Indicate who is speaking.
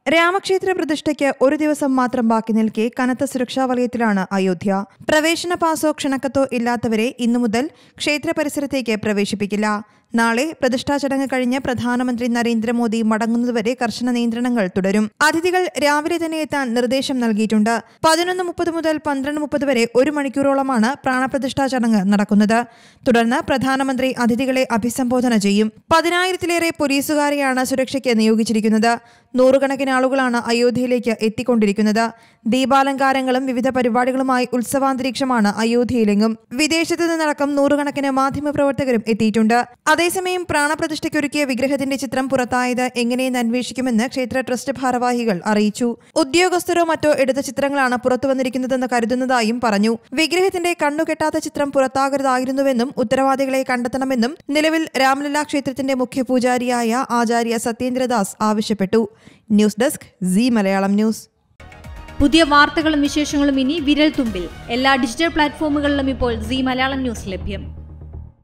Speaker 1: രാമക്ഷേത്ര പ്രതിഷ്ഠയ്ക്ക് ഒരു ദിവസം മാത്രം ബാക്കി നിൽക്കെ കനത്ത സുരക്ഷാ വലയത്തിലാണ് അയോധ്യ. പ്രവേശന പാസോ ക്ഷണക്കത്തോ ഇല്ലാത്തവരെ ഇന്നു മുതൽ ക്ഷേത്ര പരിസരത്തേക്ക് പ്രവേശിപ്പിക്കില്ല. നാളെ പ്രതിഷ്ഠാ ചടങ്ങ് കഴിഞ്ഞ് പ്രധാനമന്ത്രി നരേന്ദ്രമോദി മടങ്ങുന്നതുവരെ കർശന നിയന്ത്രണങ്ങൾ തുടരും. അതിഥികൾ രാവിലെ തന്നെ എത്താൻ നിർദ്ദേശം നൽകിയിട്ടുണ്ട്. 11:30 മുതൽ 12:30 വരെ 1 മണിക്കൂറോളമാണ് പ്രാണപ്രതിഷ്ഠാ ചടങ്ങ് നടക്കുന്നത്. തുടർന്ന് പ്രധാനമന്ത്രി അതിഥികളെ അഭിസംബോധന ചെയ്യും. 10,000-ലേറെ പോലീസുകാരെയാണ് സുരക്ഷയ്ക്ക് നിയോഗിച്ചിരിക്കുന്നത്. നൂറുകണക്കിന് ആളുകളാണ് അയോധ്യയിലേക്ക് എത്തിക്കൊണ്ടിരിക്കുന്നത്. ദീപാലങ്കാരങ്ങളും വിവിധ പരിപാടികളുമായി ഉത്സവാന്തരീക്ഷമാണ് അയോധ്യയിലെങ്ങും. വിദേശത്തു നിന്നടക്കം നൂറുകണക്കിന് മാധ്യമപ്രവർത്തകരും എത്തിയിട്ടുണ്ട്. അതേസമയം പ്രാണപ്രതിഷ്ഠയ്ക്കൊരുക്കിയ വിഗ്രഹത്തിന്റെ ചിത്രം പുറത്തായത് എങ്ങനെയെന്ന് അന്വേഷിക്കുമെന്ന് ക്ഷേത്ര ട്രസ്റ്റ് ഭാരവാഹികൾ അറിയിച്ചു. ഉദ്യോഗസ്ഥരോ മറ്റോ എടുത്ത ചിത്രങ്ങളാണ് പുറത്തുവന്നിരിക്കുന്നതെന്ന് കരുതുന്നതായും പറഞ്ഞു. വിഗ്രഹത്തിന്റെ കണ്ണുകെട്ടാത്ത ചിത്രം പുറത്താകരുതായിരുന്നുവെന്നും ഉത്തരവാദികളെ കണ്ടെത്തണമെന്നും നിലവിൽ രാംലല്ല ക്ഷേത്രത്തിന്റെ മുഖ്യ പൂജാരിയായ ആചാര്യ സത്യേന്ദ്രദാസ് ആവശ്യപ്പെട്ടു. News desk Zee Malayalam news.
Speaker 2: പുതിയ വാർത്തകളും വിശേഷങ്ങളും ഇനി വിരൽ തുമ്പിൽ. എല്ലാ ഡിജിറ്റൽ പ്ലാറ്റ്ഫോമുകളിലും ഇപ്പോൾ സീ മലയാളം ന്യൂസ് ലഭ്യം.